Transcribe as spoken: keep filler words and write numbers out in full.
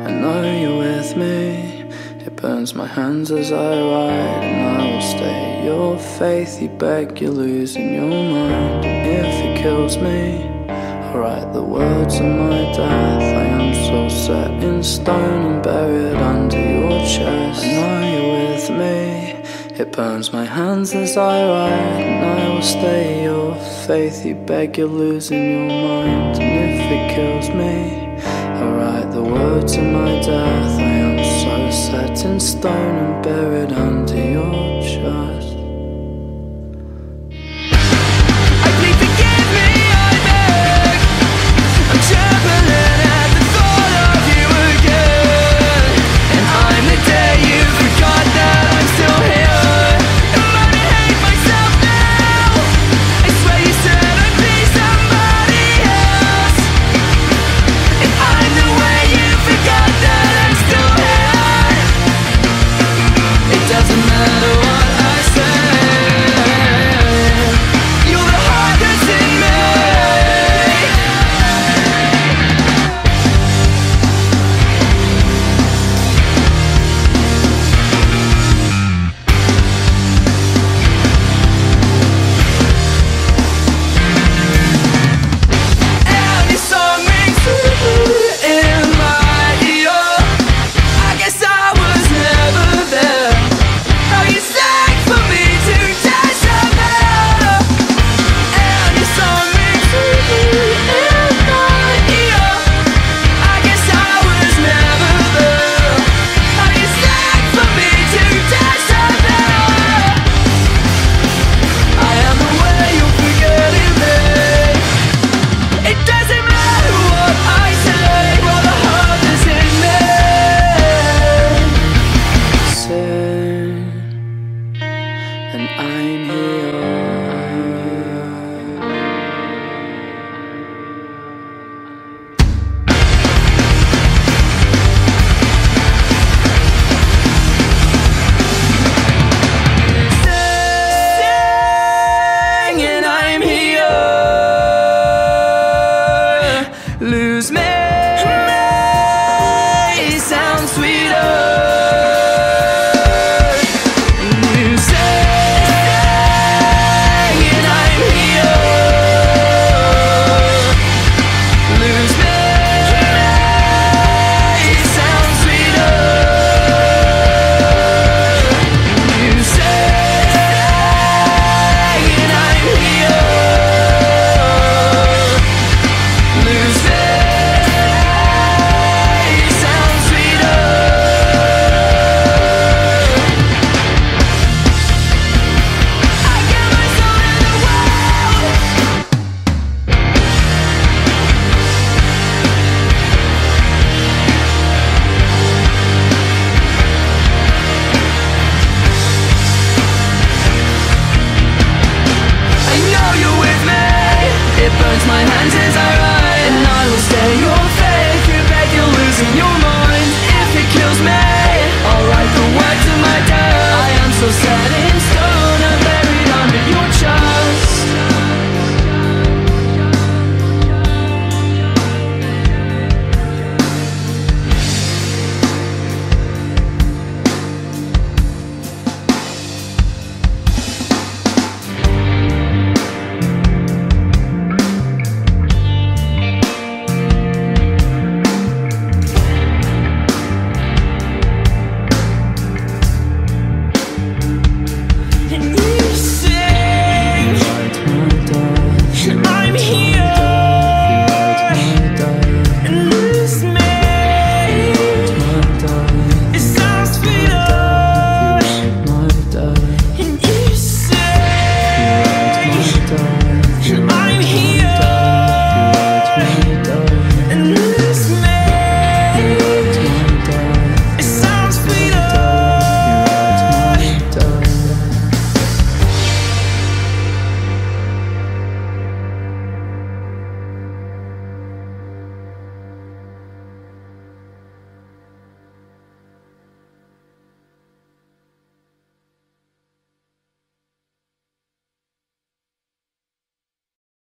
I know you're with me. It burns my hands as I ride, and I will stay. Your faith, you beg, you're losing your mind. If it kills me, I'll write the words of my death. I am so set in stone and buried under your chest. I know you're with me. It burns my hands as I ride, and I will stay. Your faith, you beg, you're losing your mind. And if it kills me, I'll write the words of my death. I am so set in stone and buried under your chest.